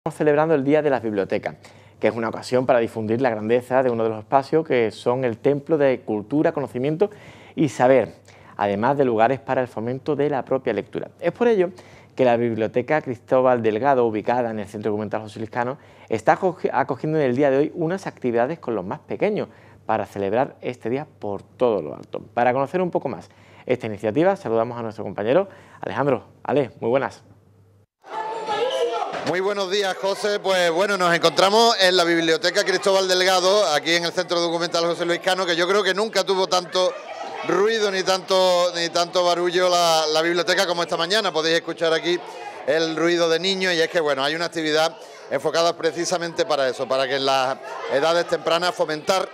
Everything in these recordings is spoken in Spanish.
Celebrando el Día de las Bibliotecas, que es una ocasión para difundir la grandeza de uno de los espacios que son el templo de cultura, conocimiento y saber, además de lugares para el fomento de la propia lectura. Es por ello que la Biblioteca Cristóbal Delgado, ubicada en el Centro Documental José Luis Cano, está acogiendo en el día de hoy unas actividades con los más pequeños para celebrar este día por todo lo alto. Para conocer un poco más esta iniciativa, saludamos a nuestro compañero Alejandro. Ale, muy buenas. Muy buenos días, José. Pues bueno, nos encontramos en la Biblioteca Cristóbal Delgado, aquí en el Centro Documental José Luis Cano, que yo creo que nunca tuvo tanto ruido ni tanto barullo la biblioteca como esta mañana. Podéis escuchar aquí el ruido de niños y es que bueno, hay una actividad enfocada precisamente para eso, para que en las edades tempranas fomentar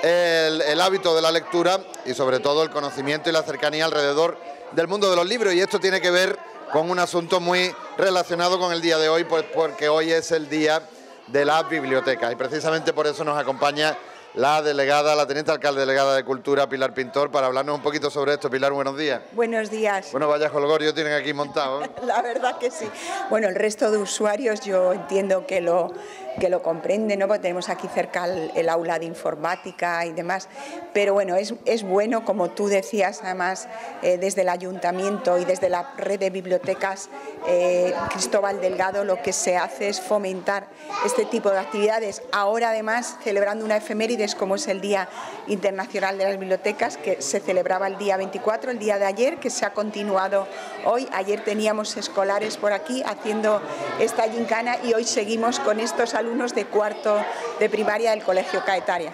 el hábito de la lectura y sobre todo el conocimiento y la cercanía alrededor del mundo de los libros. Y esto tiene que ver con un asunto muy relacionado con el día de hoy, pues porque hoy es el día de las bibliotecas y precisamente por eso nos acompaña la delegada, la teniente alcalde delegada de Cultura, Pilar Pintor, para hablarnos un poquito sobre esto. Pilar, buenos días. Buenos días. Bueno, vaya jolgorio tienen aquí montado, ¿eh? La verdad que sí. Bueno, el resto de usuarios yo entiendo que lo comprenden, ¿no? Porque tenemos aquí cerca el aula de informática y demás, pero bueno, es bueno, como tú decías, además, desde el ayuntamiento y desde la red de bibliotecas Cristóbal Delgado, lo que se hace es fomentar este tipo de actividades. Ahora, además, celebrando una efeméride como es el Día Internacional de las Bibliotecas, que se celebraba el día 24, el día de ayer, que se ha continuado hoy. Ayer teníamos escolares por aquí haciendo esta gincana y hoy seguimos con estos alumnos de cuarto de primaria del Colegio Caetaria.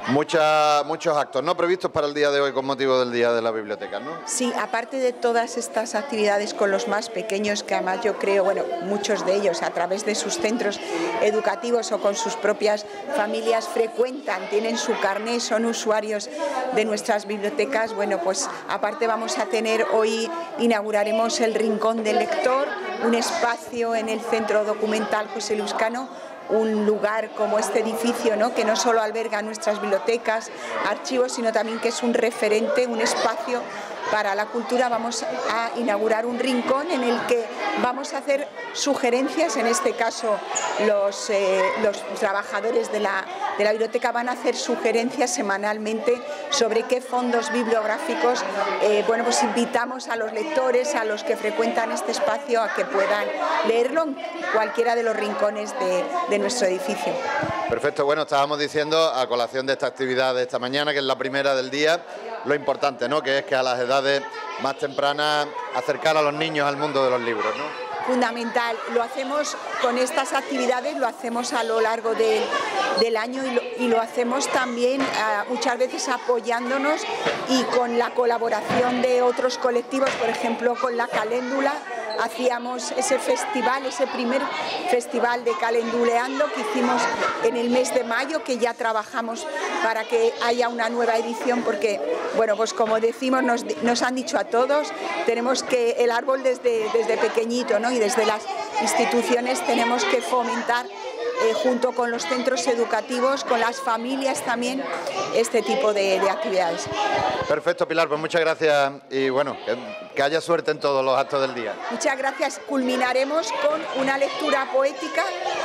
Muchos actos no previstos para el día de hoy con motivo del Día de la Biblioteca, ¿no? Sí, aparte de todas estas actividades con los más pequeños, que además yo creo, bueno, muchos de ellos a través de sus centros educativos o con sus propias familias frecuentan, tienen su carné, son usuarios de nuestras bibliotecas. Bueno, pues aparte vamos a tener hoy, inauguraremos el Rincón del Lector, un espacio en el Centro Documental José Luis Cano, un lugar como este edificio, ¿no? Que no solo alberga nuestras bibliotecas, archivos, sino también que es un referente, un espacio para la cultura. Vamos a inaugurar un rincón en el que vamos a hacer sugerencias, en este caso los trabajadores de la biblioteca van a hacer sugerencias semanalmente sobre qué fondos bibliográficos, bueno, pues invitamos a los lectores, a los que frecuentan este espacio, a que puedan leerlo en cualquiera de los rincones de nuestro edificio. Perfecto, bueno, estábamos diciendo a colación de esta actividad de esta mañana, que es la primera del día, lo importante, ¿no?, que es que a las edades más tempranas acercar a los niños al mundo de los libros, ¿no? Fundamental, lo hacemos con estas actividades, lo hacemos a lo largo del año y lo hacemos también muchas veces apoyándonos y con la colaboración de otros colectivos, por ejemplo con la Caléndula. Hacíamos ese festival, ese primer festival de Calenduleando que hicimos en el mes de mayo, que ya trabajamos para que haya una nueva edición, porque, bueno, pues como decimos, nos han dicho a todos, tenemos que el árbol desde pequeñito, ¿no? Y desde las instituciones tenemos que fomentar junto con los centros educativos, con las familias también, este tipo de actividades. Perfecto, Pilar, pues muchas gracias y bueno, que haya suerte en todos los actos del día. Muchas gracias. Culminaremos con una lectura poética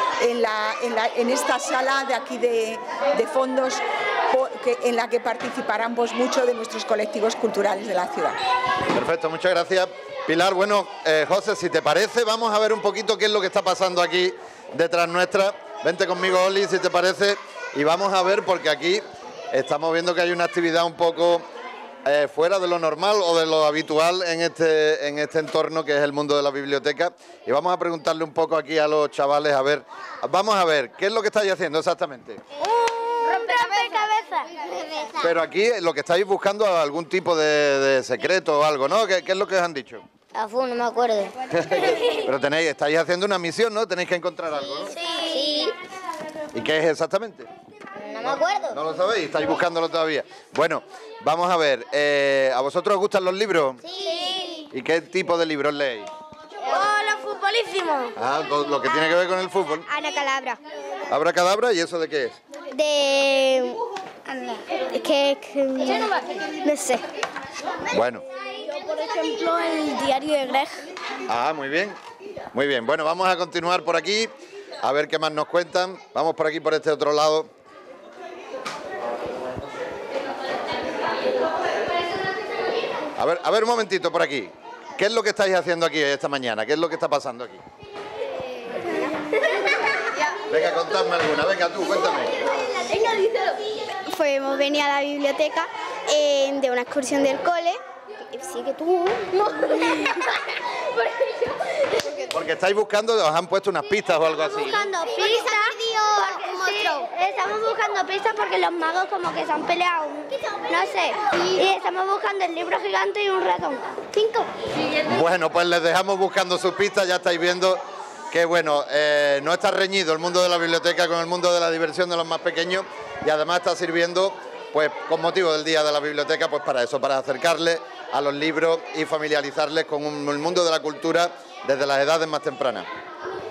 en esta sala de aquí de fondos, en la que participarán pues muchos de nuestros colectivos culturales de la ciudad. Perfecto, muchas gracias, Pilar. Bueno, José, si te parece, vamos a ver un poquito qué es lo que está pasando aquí detrás nuestra. Vente conmigo, Oli, si te parece, y vamos a ver, porque aquí estamos viendo que hay una actividad un poco fuera de lo normal o de lo habitual en este entorno que es el mundo de la biblioteca, y vamos a preguntarle un poco aquí a los chavales, a ver, vamos a ver, ¿qué es lo que estáis haciendo exactamente? Rompecabezas. Pero aquí lo que estáis buscando es algún tipo de secreto o algo, ¿no? ¿Qué es lo que os han dicho? No me acuerdo. Pero estáis haciendo una misión, ¿no? Tenéis que encontrar algo, ¿no? Sí. ¿Y qué es exactamente? No me acuerdo. ¿No lo sabéis? ¿Estáis buscándolo todavía? Bueno, vamos a ver. ¿A vosotros os gustan los libros? Sí. ¿Y qué tipo de libros leéis? Hola, futbolísimo. Ah, lo que tiene que ver con el fútbol. Ana Calabra. ¿Abracadabra? ¿Y eso de qué es? De... no sé. Bueno. Yo, por ejemplo, el diario de Greg. Ah, muy bien. Muy bien. Bueno, vamos a continuar por aquí. A ver qué más nos cuentan. Vamos por aquí, por este otro lado. A ver un momentito por aquí. ¿Qué es lo que estáis haciendo aquí esta mañana? ¿Qué es lo que está pasando aquí? Venga, contadme alguna. Venga, tú, cuéntame. Pues hemos venido a la biblioteca de una excursión del cole. Sí, que tú. No. Porque estáis buscando, os han puesto unas pistas o algo así. Buscando pistas. Estamos buscando pistas porque los magos como que se han peleado. No sé. Y estamos buscando el libro gigante y un ratón. 5. Bueno, pues les dejamos buscando sus pistas. Ya estáis viendo que, bueno, no está reñido el mundo de la biblioteca con el mundo de la diversión de los más pequeños, y además está sirviendo, pues, con motivo del Día de la Biblioteca, pues para eso, para acercarles a los libros y familiarizarles con el mundo de la cultura desde las edades más tempranas.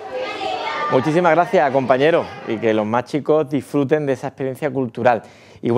Muchísimas gracias, compañeros, y que los más chicos disfruten de esa experiencia cultural.